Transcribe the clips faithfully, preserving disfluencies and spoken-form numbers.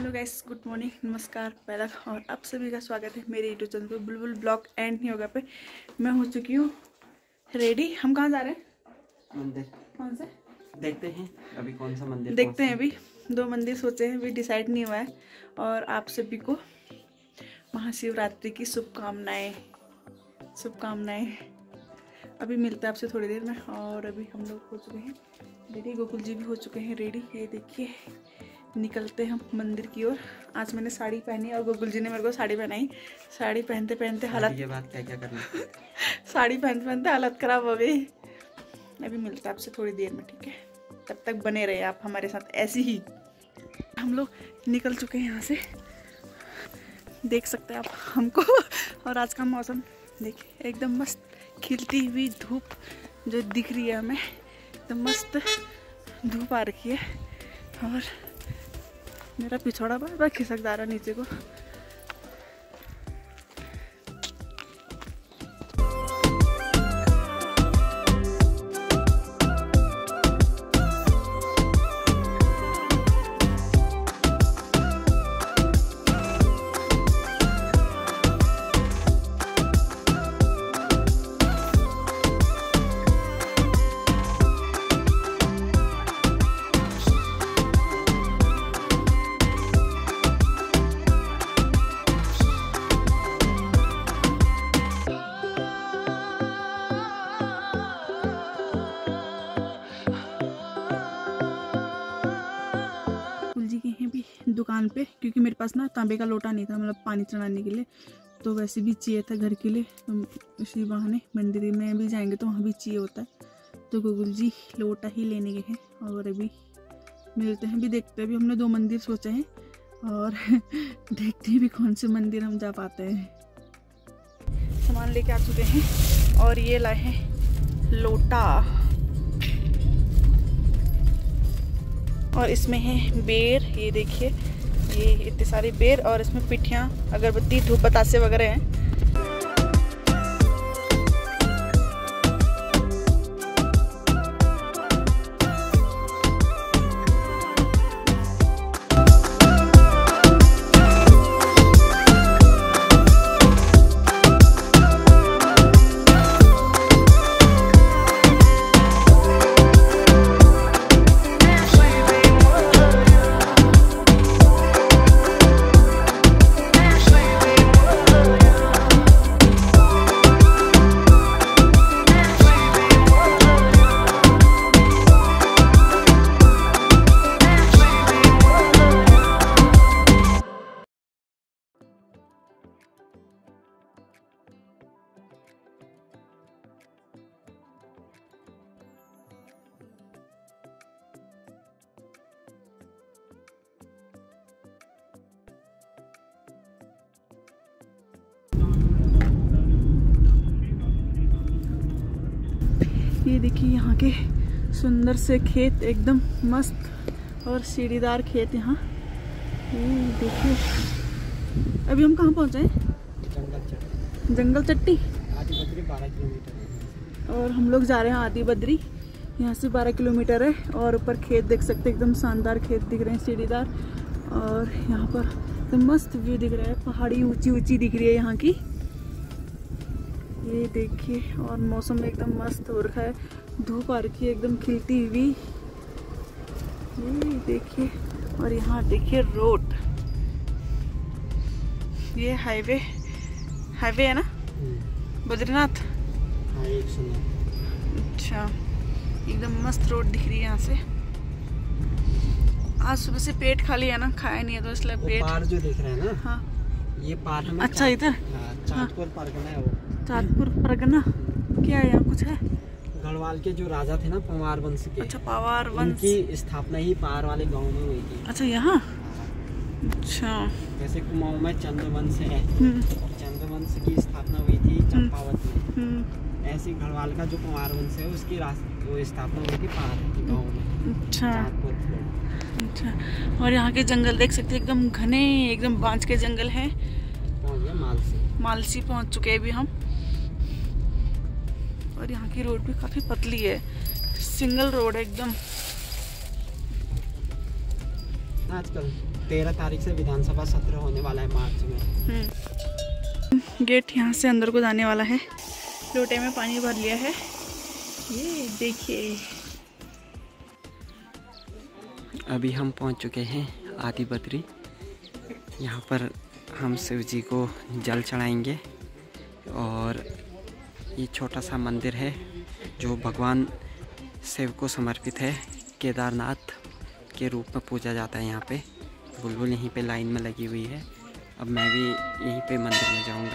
Hello guys, good morning, नमस्कार, पहला और आप सभी का स्वागत है मेरे यूट्यूब चैनल पे बुलबुल ब्लॉग एंड योगा पे। मैं हो चुकी हूँ रेडी। हम कहाँ जा रहे हैं? मंदिर। कौन से देखते हैं अभी कौन सा मंदिर देखते हैं। अभी दो मंदिर सोचे हैं, अभी डिसाइड नहीं हुआ है। और आप सभी को महाशिवरात्रि की शुभकामनाएं शुभकामनाएं अभी मिलता है आपसे थोड़ी देर में। और अभी हम लोग हो चुके हैं रेडी, गोकुल जी भी हो चुके हैं रेडी। ये देखिए, निकलते हम मंदिर की ओर। आज मैंने साड़ी पहनी और गोकुल जी ने मेरे को साड़ी पहनाई। साड़ी पहनते पहनते हालत ये बात क्या क्या करना साड़ी पहनते पहनते हालत खराब हो गई। अभी मिलता है आपसे थोड़ी देर में, ठीक है? तब तक बने रहे आप हमारे साथ ऐसे ही। हम लोग निकल चुके हैं यहाँ से, देख सकते हैं आप हमको। और आज का मौसम देखिए, एकदम मस्त खिलती हुई धूप जो दिख रही है हमें, एकदम मस्त धूप आ रखी है। और मेरा पिछौड़ा बार बार खिसक जा रहा नीचे को। दुकान पे, क्योंकि मेरे पास ना तांबे का लोटा नहीं था, मतलब पानी चढ़ाने के लिए, तो वैसे भी चाहिए था घर के लिए। तो इसी बहाने मंदिर में भी जाएंगे तो वहाँ भी चाहिए होता है, तो गोकुल जी लोटा ही लेने गए हैं। और अभी मिलते हैं, भी देखते हैं। अभी हमने दो मंदिर सोचे हैं और देखते हैं भी कौन से मंदिर हम जा पाते हैं। सामान लेके आ चुके हैं और ये लाए हैं लोटा, और इसमें है बेर। ये देखिए, ये इतने सारे बेर, और इसमें पिठियाँ, अगरबत्ती, धूप बतासे वगैरह हैं। ये देखिए यहाँ के सुंदर से खेत, एकदम मस्त और सीढ़ीदार खेत। यहाँ ये देखिए, अभी हम कहाँ पहुँचे हैं? जंगल चट्टी। जंगल चट्टी आदि बद्री बारह किलोमीटर है, और हम लोग जा रहे हैं आदि बद्री। यहाँ से बारह किलोमीटर है। और ऊपर खेत देख सकते हैं, एकदम शानदार खेत दिख रहे हैं, सीढ़ीदार। और यहाँ पर एकदम मस्त व्यू दिख रहा है, पहाड़ी ऊंची ऊंची दिख रही है यहाँ की। ये देखिए, और मौसम एकदम मस्त हो रखा है, धूप आ रखी है एकदम खिलती हुई। ये देखिए, और यहाँ देखिए रोड, ये हाईवे हाईवे है ना, बद्रीनाथ। हाँ, एक सुना। अच्छा, एकदम मस्त रोड दिख रही है यहाँ से। आज सुबह से पेट खाली है ना, खाया नहीं है, तो इसलिए पेट। पार जो दिख रहा है ना, हाँ, ये पार हमें। अच्छा, इधर चाँदपुर परगना है वो। चाँदपुर परगना क्या है? यहाँ कुछ है? गढ़वाल के जो राजा थे ना, पवार वंश के। अच्छा, पवार वंश। उनकी स्थापना ही पार वाले गांव में हुई थी। अच्छा, यहाँ। अच्छा, जैसे कुमाऊं में चंद्रवंश है, चंद्रवंश की स्थापना हुई थी चंपावत में। ऐसे गढ़वाल का जो पवार वंश है, उसकी वो स्थापना हुई थी पार गाँव में। अच्छा अच्छा। और यहाँ के जंगल देख सकते हैं, एकदम घने, एकदम बांझ के जंगल हैं। मालसी मालसी पहुँच चुके हैं अभी हम। और यहाँ की रोड भी काफी पतली है, सिंगल रोड है एकदम। आजकल तेरह तारीख से विधानसभा सत्र होने वाला है मार्च में। गेट यहाँ से अंदर को जाने वाला है। लोटे में पानी भर लिया है, ये देखिए। अभी हम पहुँच चुके हैं आदि बद्री। यहाँ पर हम शिव जी को जल चढ़ाएंगे और ये छोटा सा मंदिर है जो भगवान शिव को समर्पित है। केदारनाथ के रूप में पूजा जाता है यहाँ पे। बुलबुल यहीं पे लाइन में लगी हुई है। अब मैं भी यहीं पे मंदिर में जाऊँगा।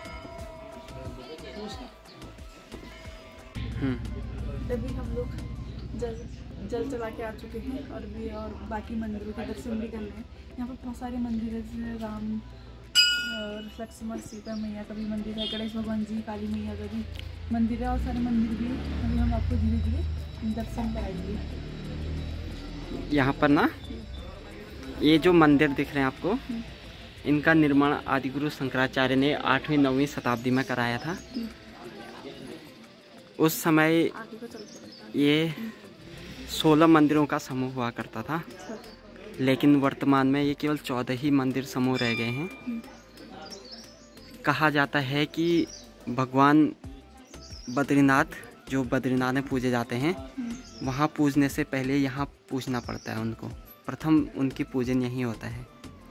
अभी हम लोग जल जल चला के आ चुके हैं और भी और बाकी मंदिरों के दर्शन भी करने हैं। यहाँ पर बहुत सारे मंदिर है, जैसे राम और लक्ष्मण सीता मैया का भी मंदिर है, गणेश भगवान जी, काली मैया का भी मंदिर है और सारे मंदिर भी अभी हम आपको धीरे धीरे दर्शन कराएंगे। यहाँ पर ना ये जो मंदिर दिख रहे हैं आपको, इनका निर्माण आदिगुरु शंकराचार्य ने आठवीं नौवीं शताब्दी में कराया था। उस समय ये सोलह मंदिरों का समूह हुआ करता था, लेकिन वर्तमान में ये केवल चौदह ही मंदिर समूह रह गए हैं। कहा जाता है कि भगवान बद्रीनाथ, जो बद्रीनाथ में पूजे जाते हैं, वहाँ पूजने से पहले यहाँ पूजना पड़ता है उनको। प्रथम उनकी पूजन यहीं होता है।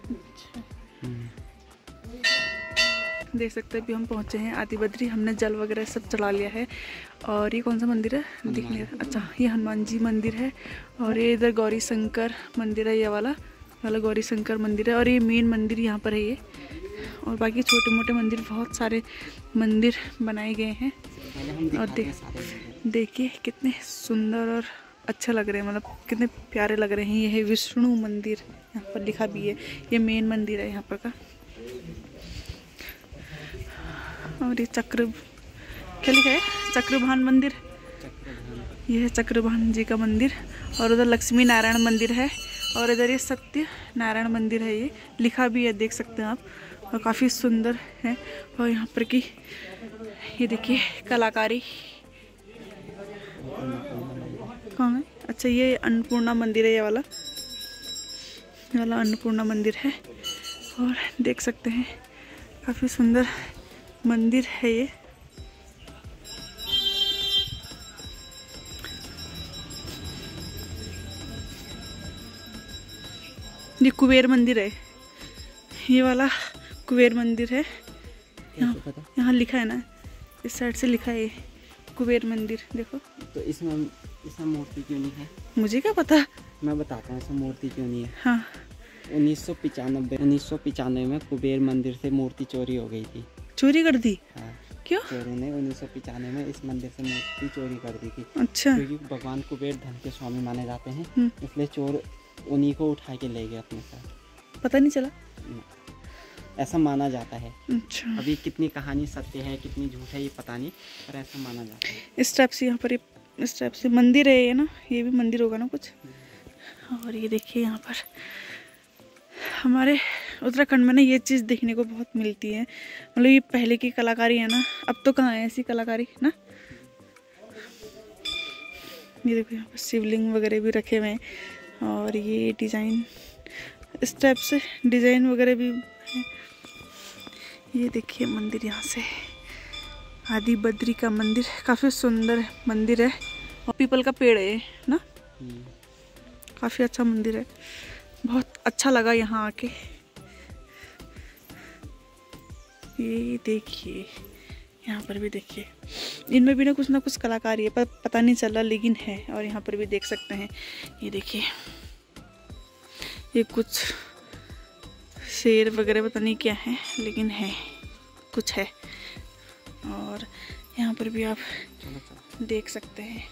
देख सकते हैं अभी हम पहुँचे हैं आदि बद्री। हमने जल वगैरह सब चढ़ा लिया है। और ये कौन सा मंदिर है दिख नहीं रहा। अच्छा, ये हनुमान जी मंदिर है और ये इधर गौरी शंकर मंदिर है। ये वाला वाला गौरी शंकर मंदिर है और ये मेन मंदिर यहाँ पर है ये। और बाकी छोटे मोटे मंदिर, बहुत सारे मंदिर बनाए गए हैं। और देख देखिए कितने सुंदर और अच्छा लग रहे हैं, मतलब कितने प्यारे लग रहे हैं। ये है विष्णु मंदिर, यहाँ पर लिखा भी है। ये मेन मंदिर है यहाँ पर का। और ये चक्र, क्या लिखा है, चक्रभान मंदिर। ये है चक्रभान जी का मंदिर। और उधर लक्ष्मी नारायण मंदिर है और इधर ये सत्य नारायण मंदिर है। ये लिखा भी है, देख सकते हैं आप, और काफ़ी सुंदर है। और यहाँ पर की ये देखिए कलाकारी कौन है। अच्छा, ये अन्नपूर्णा मंदिर है। ये वाला ये वाला अन्नपूर्णा मंदिर है और देख सकते हैं काफ़ी सुंदर मंदिर है ये। ये कुबेर मंदिर है, ये वाला कुबेर मंदिर है। यहाँ यहाँ लिखा है ना, इस साइड से लिखा है कुबेर मंदिर। देखो तो इसमें इसमें मूर्ति क्यों नहीं है? मुझे क्या पता, मैं बताता हूँ इसमें मूर्ति क्यों नहीं है। हाँ, उन्नीस सौ पिचानबे उन्नीस सौ पिचानवे में कुबेर मंदिर से मूर्ति चोरी हो गई थी। चोरी कर दी? हाँ, क्यों? चोरों ने उन्नीस सौ पिचानवे में इस मंदिर से मूर्ति चोरी कर दी थी। अच्छा, क्योंकि भगवान कुबेर धन के स्वामी माने जाते हैं, इसलिए चोर उन्हीं को उठा के ले गए अपने साथ। पता नहीं चला, ऐसा माना जाता है। अच्छा, अभी कितनी कहानी सत्य है कितनी झूठ है ये पता नहीं, पर ऐसा माना जाता है। इस टाइप से यहाँ पर ये इस टाइप से मंदिर है ये ना, ये भी मंदिर होगा ना कुछ। और ये देखिए यहाँ पर हमारे उत्तराखंड में ना ये चीज़ देखने को बहुत मिलती है। मतलब ये पहले की कलाकारी है ना, अब तो कहाँ है ऐसी कलाकारी ना। ये देखो यहाँ पर शिवलिंग वगैरह भी रखे हुए हैं और ये डिज़ाइन, इस टाइप से डिज़ाइन वगैरह भी है। ये देखिए मंदिर यहाँ से, आदि बद्री का मंदिर, काफ़ी सुंदर मंदिर है। और पीपल का पेड़ है ना, काफ़ी अच्छा मंदिर है। बहुत अच्छा लगा यहाँ आके। ये देखिए यहाँ पर भी देखिए, इनमें भी ना कुछ ना कुछ कलाकारी है, पर पता नहीं चल रहा लेकिन है। और यहाँ पर भी देख सकते हैं, ये देखिए ये कुछ शेर वगैरह पता नहीं क्या है, लेकिन है कुछ है। और यहाँ पर भी आप देख सकते हैं।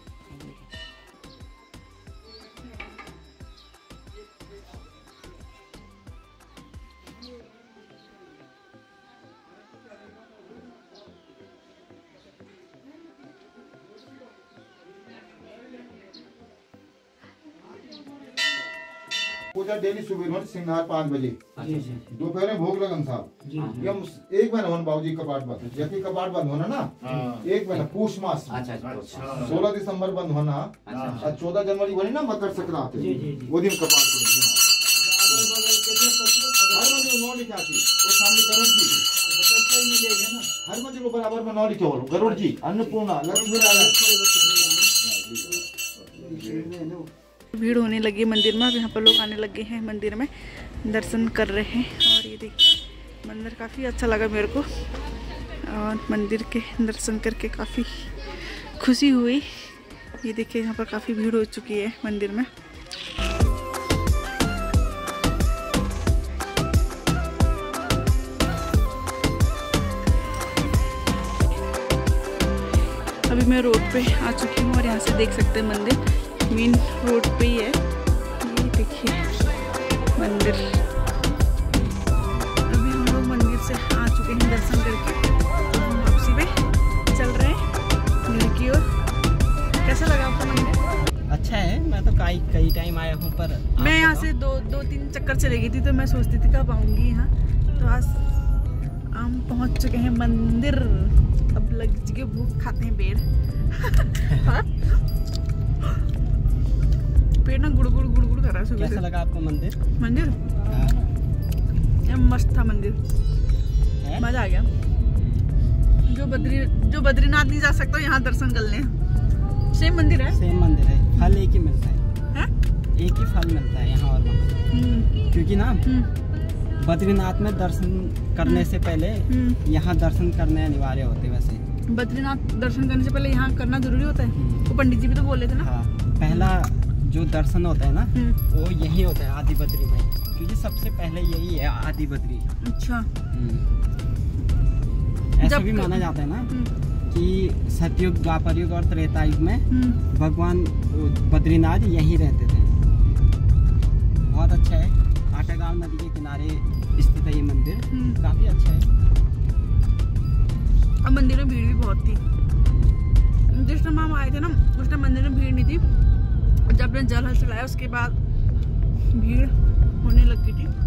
पूजा डेली सुबह सिंगार पाँच बजे, दोपहर में भोग लगन साहब। ये हम एक महीना होना बाबूजी कपाट बंद, जबकि कपाट बंद होना ना एक महीना पूछ मास सोलह दिसंबर बंद होना और चौदह जनवरी बनी ना मकर संक्रांति, वो दिन कपाट नौ लिखा थी और सामने गरुड़ जी सही मिलेगा ना। हर मंदिर को बराबर में नौ लिखे हो गरुड़ जी अन्नपूर्णा लक्ष्मी नारायण। भीड़ होने लगी मंदिर में। अब यहाँ पर लोग आने लगे हैं मंदिर में, दर्शन कर रहे हैं। और ये देखिए मंदिर काफ़ी अच्छा लगा मेरे को, और मंदिर के दर्शन करके काफ़ी खुशी हुई। ये देखिए यहाँ पर काफ़ी भीड़ हो चुकी है मंदिर में। अभी मैं रोड पे आ चुकी हूँ और यहाँ से देख सकते हैं मंदिर मेन रोड पे ही है। ये देखिए मंदिर। अभी हम लोग मंदिर से आ चुके हैं दर्शन करके, तो हम वापसी पे चल रहे हैं घर की ओर। कैसा लगा आपको मंदिर? अच्छा है। मैं तो कई कई टाइम आया हूँ, पर मैं यहाँ से दो दो तीन चक्कर चली गई थी, तो मैं सोचती थी कब आऊँगी यहाँ। तो आज हम पहुँच चुके हैं मंदिर। अब लग चुके भूख, खाते हैं पेड़। पेड़ ना गुड़ गुड़ गुड़ गुड़ कर रहा है सुबह से। कैसा लगा आपको मंदिर? मंदिर मस्त था मंदिर, मजा आ गया। जो बद्री जो बद्रीनाथ नहीं जा सकता यहाँ दर्शन कर लें। सेम मंदिर है, सेम मंदिर है, फल एक ही मिलता है, है? एक ही फल मिलता है यहाँ और वहाँ। क्योंकि ना बद्रीनाथ में दर्शन करने से पहले यहाँ दर्शन करने अनिवार्य होते। वैसे बद्रीनाथ दर्शन करने से पहले यहाँ करना जरूरी होता है, वो पंडित जी भी तो बोल रहे थे ना। हाँ, पहला जो दर्शन होता है ना वो यही होता है आदि बद्री में, क्योंकि सबसे पहले यही है आदि बद्री। अच्छा, ऐसा भी माना जाता है ना कि सतयुग, द्वापर युग और त्रेता युग में भगवान बद्रीनाथ यहीं रहते थे। बहुत अच्छा है, आटागांव नदी के किनारे स्थित है ये मंदिर, काफी अच्छा है। अब मंदिर में भीड़ भी बहुत थी। जिस टाइम हम आए थे ना उस टाइम मंदिर में भीड़ नहीं थी, जब हमने जल हल चलाया उसके बाद भीड़ होने लग गई थी।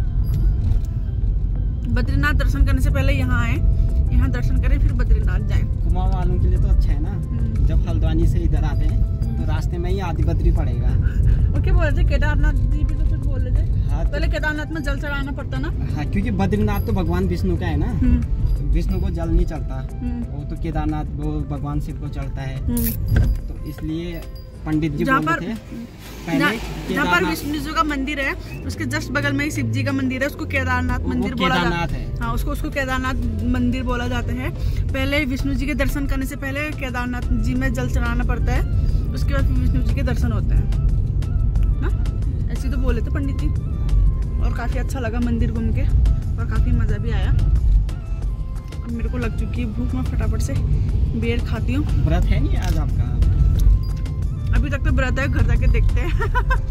बद्रीनाथ दर्शन करने से पहले यहाँ आए, यहाँ दर्शन करें फिर बद्रीनाथ जाएं। कुमाऊं वालों के लिए तो अच्छा है ना, जब हल्द्वानी से इधर आते हैं तो रास्ते में ही आदि बद्री पड़ेगा। और क्या बोल रहे थे, केदारनाथ जी भी तो कुछ बोल रहे थे। हाँ, पहले केदारनाथ में जल चढ़ाना पड़ता ना। हाँ, क्योंकि बद्रीनाथ तो भगवान विष्णु का है ना, विष्णु को जल नहीं चलता, वो तो केदारनाथ वो भगवान शिव को चढ़ता है। तो इसलिए पंडित जी बोल रहे थे पहले जहाँ पर विष्णु जी का मंदिर है उसके जस्ट बगल में ही शिव जी का मंदिर है, उसको केदारनाथ मंदिर बोला जाता है। हाँ, उसको उसको केदारनाथ मंदिर बोला जाता है। पहले विष्णु जी के दर्शन करने से पहले केदारनाथ जी में जल चढ़ाना पड़ता है, उसके बाद विष्णु जी के दर्शन होते हैं ना, ऐसे तो बोले थे पंडित जी। और काफी अच्छा लगा मंदिर घूम के और काफी मजा भी आया। अब मेरे को लग चुकी है भूख, मैं फटाफट से बेर खाती हूँ। व्रत है नहीं आज आपका? अभी तक तो व्रत है, घर जाके देखते हैं।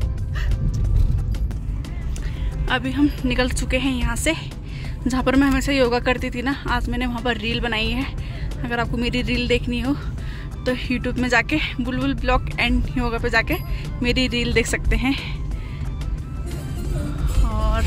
अभी हम निकल चुके हैं यहाँ से, जहाँ पर मैं हमेशा योगा करती थी ना। आज मैंने वहाँ पर रील बनाई है, अगर आपको मेरी रील देखनी हो तो यूट्यूब में जाके बुलबुल ब्लॉग एंड योगा पे जाके मेरी रील देख सकते हैं। और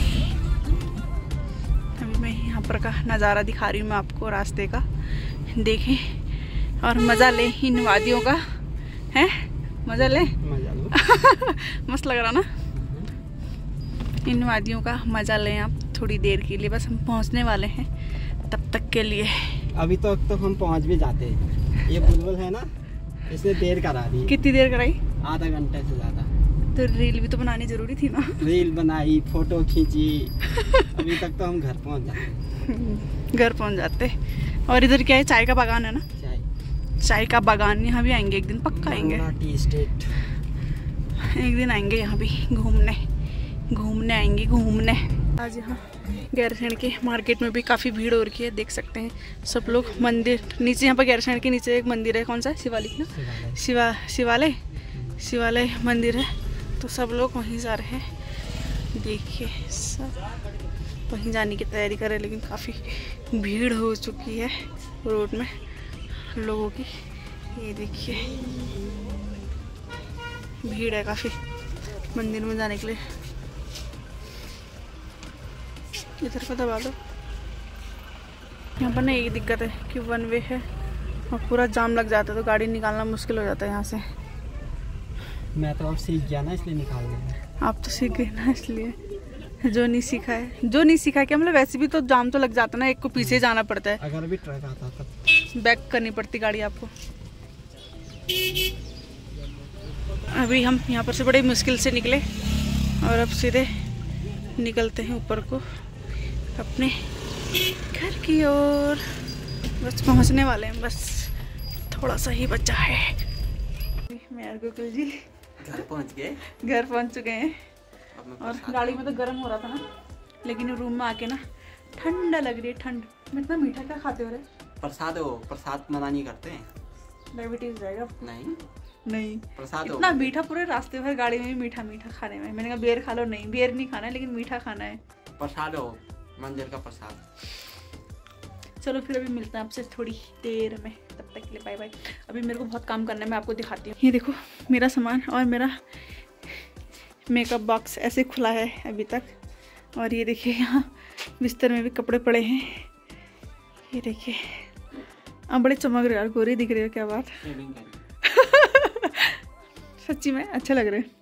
अभी मैं यहाँ पर का नज़ारा दिखा रही हूँ मैं आपको रास्ते का, देखें और मज़ा लें इन वादियों का। है मज़ा ले मजा लो। मस्त लग रहा ना, इन वादियों का मज़ा लें आप थोड़ी देर के लिए। बस हम पहुंचने वाले हैं, तब तक के लिए। अभी तो तो हम पहुंच भी जाते हैं। ये बुलबुल है ना, इसने देर करा दी। कितनी देर कराई? आधा घंटे से ज़्यादा। तो रील भी तो बनानी जरूरी थी ना। रील बनाई, फोटो खींची, अभी तक तो हम घर पहुंच जाते। घर पहुंच जाते। और इधर क्या है, चाय का बागान है ना, चाय चाय का बागान। यहाँ भी आएंगे एक दिन, पक्का आएंगे। टी स्टेट एक दिन आएंगे यहाँ भी घूमने, घूमने आएंगे घूमने। आज यहाँ गैरसैंण के मार्केट में भी काफ़ी भीड़ हो रखी है, देख सकते हैं सब लोग। मंदिर नीचे, यहाँ पर गैरसैंण के नीचे एक मंदिर है, कौन सा है, शिवालिक ना, शिवा शिवालय शिवालय मंदिर है। तो सब लोग वहीं जा रहे हैं, देखिए सब वहीं जाने की तैयारी कर रहे हैं। लेकिन काफ़ी भीड़ हो चुकी है रोड में लोगों की, ये देखिए भीड़ है काफ़ी मंदिर में जाने के लिए। इधर का दबा दो। यहाँ पर ना एक दिक्कत है कि वन वे है और पूरा जाम लग जाता है, तो गाड़ी निकालना मुश्किल हो जाता है यहाँ से। मैं तो अब सीख गया ना, इसलिए निकाल दिया। आप तो सीख गए ना, इसलिए जो नहीं सीखा है, जो नहीं सीखा क्या मतलब, वैसे भी तो जाम तो लग जाता ना, एक को पीछे जाना पड़ता है, अगर भी ट्रक आता था बैक करनी पड़ती गाड़ी आपको। अभी हम यहाँ पर से बड़े मुश्किल से निकले और अब सीधे निकलते हैं ऊपर को अपने घर की ओर। बस पहुँचने वाले हैं, बस थोड़ा सा ही बचा है। मैं और गोकुल जी घर पहुँच गए, घर पहुँच चुके हैं और गाड़ी में तो गर्म हो रहा था ना, लेकिन रूम में आके ना ठंडा लग रही है, ठंड में। इतना मीठा क्या खाते हो रे? प्रसाद हो, प्रसाद मना नहीं करते हैं, डायबिटीज जाएगा। नहीं नहीं प्रसाद हो। इतना मीठा पूरे रास्ते भर गाड़ी में भी मीठा मीठा खाने में। मैंने कहा बियर खा लो, नहीं बियर नहीं खाना है लेकिन मीठा खाना है। प्रसाद हो, मंदिर का प्रसाद। चलो फिर अभी मिलते हैं आपसे थोड़ी देर में, तब तक के लिए बाय बाय। अभी मेरे को बहुत काम करना है, मैं आपको दिखाती हूँ। ये देखो मेरा सामान और मेरा मेकअप बॉक्स ऐसे खुला है अभी तक, और ये देखिए यहाँ बिस्तर में भी कपड़े पड़े हैं। ये देखिए आप बड़े चमक रहे हो यार, गोरी दिख रही हो, क्या बात। सच्ची में अच्छा लग रहा है।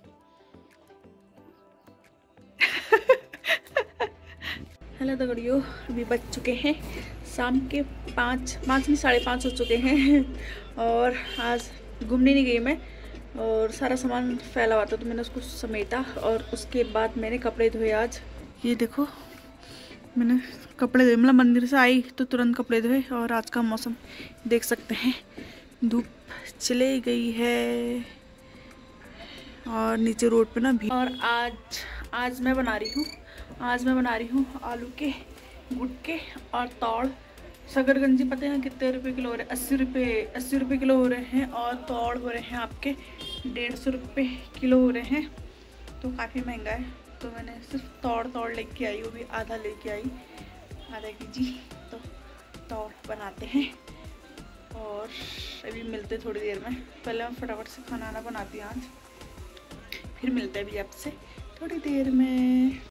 हेलो दगड़ियों, अभी बज चुके हैं शाम के पाँच पाँच नहीं साढ़े पाँच हो चुके हैं और आज घूमने नहीं गई मैं, और सारा सामान फैला हुआ था तो मैंने उसको समेटा और उसके बाद मैंने कपड़े धोए आज। ये देखो मैंने कपड़े धोए, मतलब मंदिर से आई तो तुरंत कपड़े धोए। और आज का मौसम देख सकते हैं, धूप चले गई है और नीचे रोड पे ना भी। और आज आज मैं बना रही हूँ आज मैं बना रही हूँ आलू के गुटके और तौड़। शकरकंजी पता है कितने रुपए किलो हो रहे हैं? अस्सी रुपये अस्सी रुपये किलो हो रहे हैं, और तौड़ हो रहे हैं आपके डेढ़ सौ रुपये किलो हो रहे हैं, तो काफ़ी महंगा है। तो मैंने सिर्फ तौड़ तौड़ लेके आई, वो भी आधा लेके आई, आधा केजी। तो तौड़ बनाते हैं और अभी मिलते थोड़ी देर में। पहले मैं फटाफट से खाना वाना बनाती हूँ आज, फिर मिलते हैं अभी आपसे थोड़ी देर में।